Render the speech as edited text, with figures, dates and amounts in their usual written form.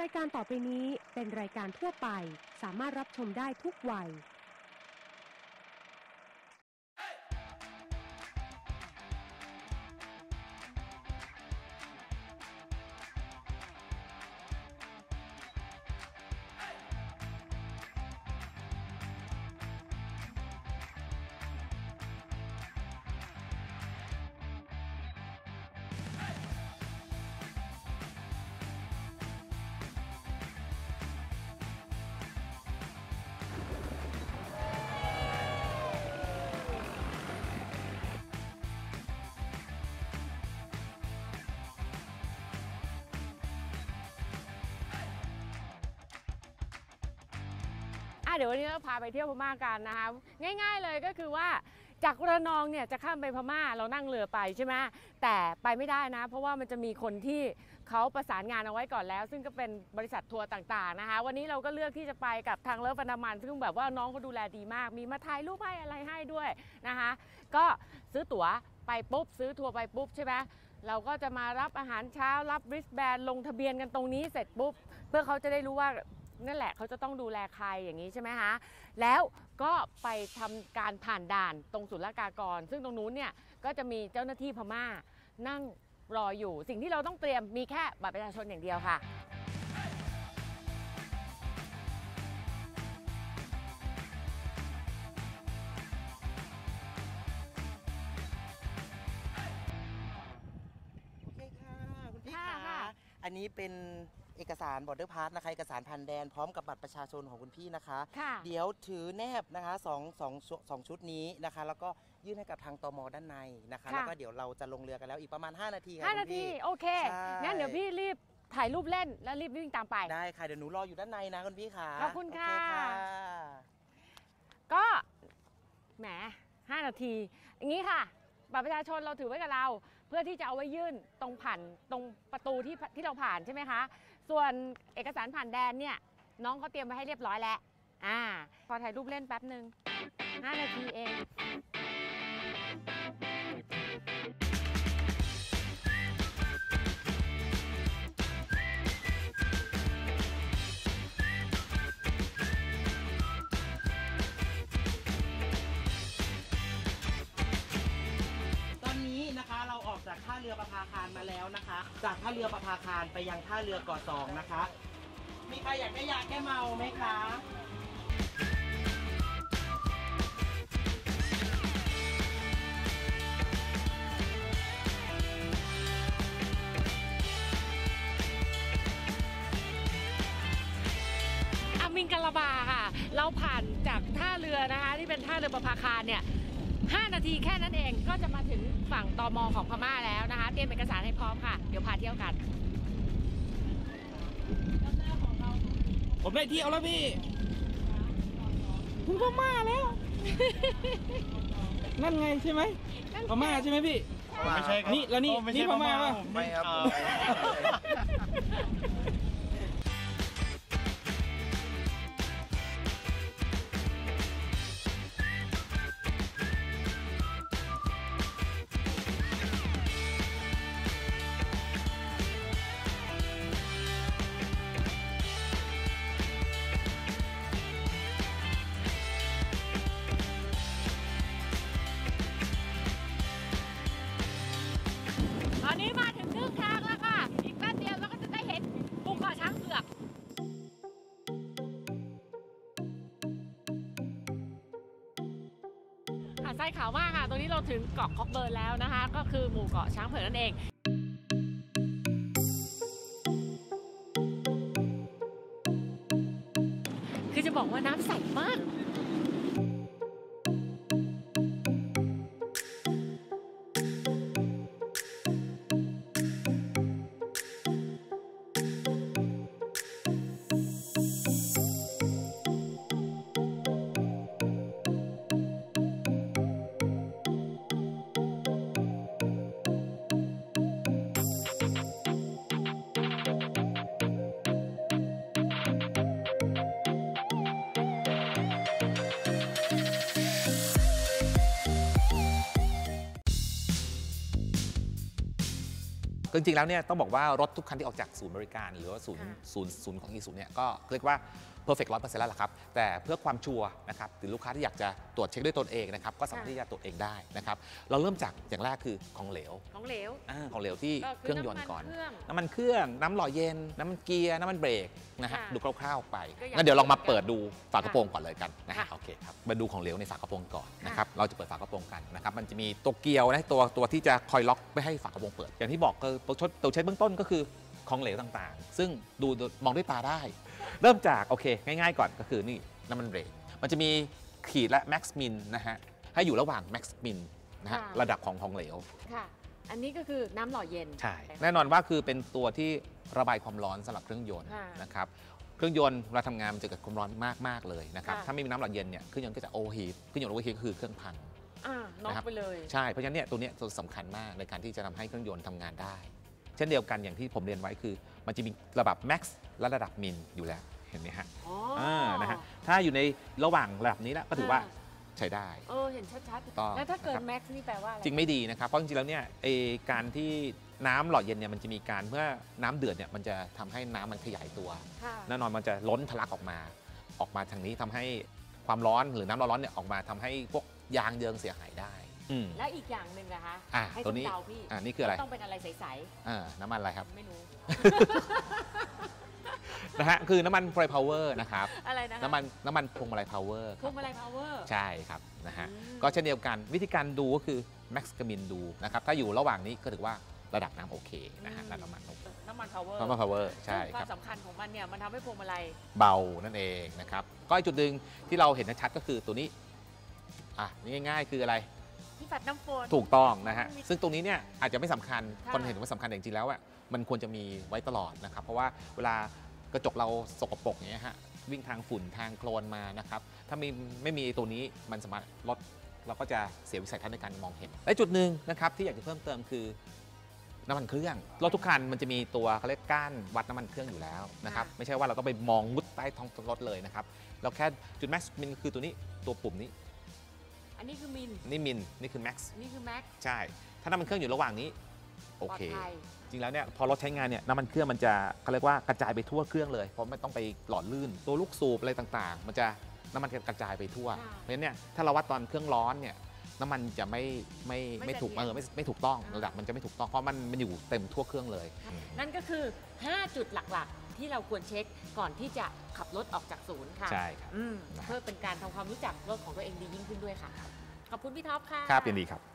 ายการต่อไปนี้เป็นรายการทั่วไปสามารถรับชมได้ทุกวัยเดี๋ยววันนี้เราพาไปเที่ยวพม่ากันนะคะง่ายๆเลยก็คือว่าจากระนองเนี่ยจะข้ามไปพม่าเรานั่งเรือไปใช่ไหมแต่ไปไม่ได้นะเพราะว่ามันจะมีคนที่เขาประสานงานเอาไว้ก่อนแล้วซึ่งก็เป็นบริษัททัวร์ต่างๆนะคะวันนี้เราก็เลือกที่จะไปกับทางเลิฟอันดามันซึ่งแบบว่าน้องเขาดูแลดีมากมีมาถ่ายรูปให้อะไรให้ด้วยนะคะก็ซื้อตั๋วไปปุ๊บซื้อทัวร์ไปปุ๊บใช่ไหมเราก็จะมารับอาหารเช้ารับริสแบนลงทะเบียนกันตรงนี้เสร็จปุ๊บเพื่อเขาจะได้รู้ว่านั่นแหละเขาจะต้องดูแลใครอย่างนี้ใช่ไหมคะแล้วก็ไปทำการผ่านด่านตรงศุลกากรซึ่งตรงนู้นเนี่ยก็จะมีเจ้าหน้าที่พม่านั่งรออยู่สิ่งที่เราต้องเตรียมมีแค่บัตรประชาชนอย่างเดียวค่ะโอเคค่ะคุณพี่ค่ะอันนี้เป็นเอกสารบอร์เดอร์พาสนะคะเอกสารผ่านแดนพร้อมกับบัตรประชาชนของคุณพี่นะคะเดี๋ยวถือแนบนะคะสองชุดนี้นะคะแล้วก็ยื่นให้กับทางตม.ด้านในนะคะแล้วก็เดี๋ยวเราจะลงเรือกันแล้วอีกประมาณ5 นาทีค่ะ5 นาทีโอเคงั้นเดี๋ยวพี่รีบถ่ายรูปเล่นแล้วรีบวิ่งตามไปได้ค่ะเดี๋ยวหนูรออยู่ด้านในนะคุณพี่ค่ะขอบคุณค่ะก็แหม5 นาทีอย่างนี้ค่ะบัตรประชาชนเราถือไว้กับเราเพื่อที่จะเอาไว้ยื่นตรงผ่านตรงประตูที่เราผ่านใช่ไหมคะส่วนเอกสารผ่านแดนเนี่ยน้องเขาเตรียมไว้ให้เรียบร้อยแล้วพอถ่ายรูปเล่นแป๊บหนึ่ง5 นาทีเองเราออกจากท่าเรือประภาคารมาแล้วนะคะจากท่าเรือประภาคารไปยังท่าเรือเกาะสองนะคะมีใครอยากได้ยาแก้เมาไหมคะอามิงกะลาบาค่ะเราผ่านจากท่าเรือนะคะที่เป็นท่าเรือประภาคารเนี่ย5 นาทีแค่นั้นเองก็จะมาถึงฝั่งตม.ของพม่าแล้วนะคะเตรียมเอกสารให้พร้อมค่ะเดี๋ยวพาเที่ยวกันผมได้เที่ยวแล้วพี่ถึงพม่าแล้วนั่นไงใช่ไหมพม่าใช่ไหมพี่ไม่ใช่ครับนี่แล้วนี่พม่าป่ะไม่ครับตอนนี้มาถึงครึ่งทางแล้วค่ะอีกแป๊บเดียวเราก็จะได้เห็นภูเกาะช้างเผือกหาดทรายขาวมากค่ะตรงนี้เราถึงเกาะคอกเบิร์นแล้วนะคะก็คือหมู่เกาะช้างเผือกนั่นเองคือจะบอกว่าน้ำใสมากจริงๆแล้วเนี่ยต้องบอกว่ารถทุกคันที่ออกจากศูนย์บริการหรือว่าศูนย์ของอีซูเนี่ยก็เรียกว่า perfect 100% แล้วล่ะครับแต่เพื่อความชัวร์นะครับหรือลูกค้าที่อยากจะตรวจเช็คด้วยตนเองนะครับก็สามารถที่จะตรวจเองได้นะครับเราเริ่มจากอย่างแรกคือของเหลวของเหลวที่เครื่องยนต์ก่อนน้ำมันเครื่องน้ำหล่อเย็นน้ำมันเกียร์น้ำมันเบรกนะฮะดูคร่าวๆไปงั้นเดี๋ยวลองมาเปิดดูฝากระโปรงก่อนเลยกันนะฮะโอเคครับมาดูของเหลวในฝากระโปรงก่อนนะครับเราจะเปิดฝากระโปรงกันนะครับมันจะมีตัวเกียวนะตัวที่จะคอยล็อกไม่ให้ฝากระโปรงเปิดอย่างที่บอกตัวเช็คเบื้องต้นก็คือของเหลวต่างๆซึ่งดูมองด้วยตาได้เริ่มจากโอเคง่ายๆก่อนก็คือนี่น้ำมันเบรกมันจะมีขีดและแม็กซ์มินนะฮะให้อยู่ระหว่างแม็กซ์มินนะฮะระดับของเหลวค่ะอันนี้ก็คือน้ำหล่อเย็นใช่แน่นอนว่าคือเป็นตัวที่ระบายความร้อนสำหรับเครื่องยนต์นะครับเครื่องยนต์เวลาทำงานมันจะเกิดความร้อนมากๆเลยนะครับถ้าไม่มีน้ำหล่อเย็นเนี่ยเครื่องยนต์ก็จะโอเวอร์ฮีทเครื่องยนต์โอเวอร์ฮีทก็คือเครื่องพังน็อกไปเลยใช่เพราะฉะนั้นเนี่ยตัวนี้สำคัญมากในการที่จะทำให้เครื่องยนต์ทำงานได้เช่นเดียวกันอย่างที่ผมเรียนไว้คือมันจะมีระดับ max และระดับ min อยู่แล้วเห็นไหมฮะนะฮะถ้าอยู่ในระหว่างระดับนี้แล้วก็ถือว่าใช้ได้เห็นชัดๆแล้วถ้าเกิน max นี่แปลว่าอะไรจริงไม่ดีนะครับเพราะจริงๆแล้วเนี่ยการที่น้ำหล่อเย็นเนี่ยมันจะมีการเมื่อน้ำเดือดเนี่ยมันจะทำให้น้ำมันขยายตัวแน่นอนมันจะล้นทะลักออกมาทางนี้ทำให้ความร้อนหรือน้ำร้อนเนี่ยออกมาทำให้พวกยางเยิงเสียหายได้แล้วอีกอย่างหนึ่งนะคะให้ตัวนี้พี่นี่คืออะไรต้องเป็นอะไรใสๆน้ำมันอะไรครับไม่รู้นะฮะคือน้ำมันไฟพาวเวอร์นะครับอะไรนะน้ำมันพวงมาลัยพาวเวอร์ใช่ครับนะฮะก็เช่นเดียวกันวิธีการดูก็คือแม็กซ์กับมินดูนะครับถ้าอยู่ระหว่างนี้ก็ถือว่าระดับน้ำโอเคนะฮะน้ำมันพาวเวอร์ใช่ครับความสำคัญของมันเนี่ยมันทำให้พวงมาลัยเบานั่นเองนะครับก็อีกจุดหนึ่งที่เราเห็นชัดก็คือตัวนี้นี่ง่ายๆคืออะไรที่ปัดน้ำฝนถูกต้องนะฮะซึ่งตรงนี้เนี่ยอาจจะไม่สำคัญคนเห็นว่าสำคัญแต่จริงๆแล้วมันควรจะมีไว้ตลอดนะครับเพราะว่าเวลากระจกเราสกปรกอย่างเงี้ยฮะวิ่งทางฝุ่นทางโคลนมานะครับถ้าไม่มีตัวนี้มันสามารถลดเราก็จะเสียวิสัยทัศน์ในการมองเห็นและจุดหนึ่งนะครับที่อยากจะเพิ่มเติมคือน้ำมันเครื่องรถทุกคันมันจะมีตัวเขาเรียกก้านวัดน้ำมันเครื่องอยู่แล้วนะครับไม่ใช่ว่าเราต้องไปมองมุดใต้ท้องรถเลยนะครับเราแค่จุดแม็กซ์มินคือตัวนี้ตัวปุ่มนี้อันนี้คือมินนี่คือแม็กซ์นี่คือแม็กซ์ใช่ถ้าน้ำมันเครื่องอยู่ระหว่างนี้โอเคจริงแล้วเนี่ยพอรถใช้งานเนี่ยน้ำมันเครื่องมันจะเขาเรียกว่ากระจายไปทั่วเครื่องเลยเพราะไม่ต้องไปหล่อลื่นตัวลูกสูบอะไรต่างๆมันจะน้ำมันกระจายไปทั่วเพราะฉะนั้นเนี่ยถ้าเราวัดตอนเครื่องร้อนเนี่ยน้ำมันจะไม่ถูกไม่ถูกต้องระดับมันจะไม่ถูกต้องเพราะมันอยู่เต็มทั่วเครื่องเลยนั่นก็คือ5จุดหลักๆที่เราควรเช็คก่อนที่จะขับรถออกจากศูนย์ค่ะใช่ครับเพื่อเป็นการทำความรู้จักรถของตัวเองดียิ่งขึ้นด้วยค่ะขอบคุณพี่ท็อปค่ะครับยินดีครับ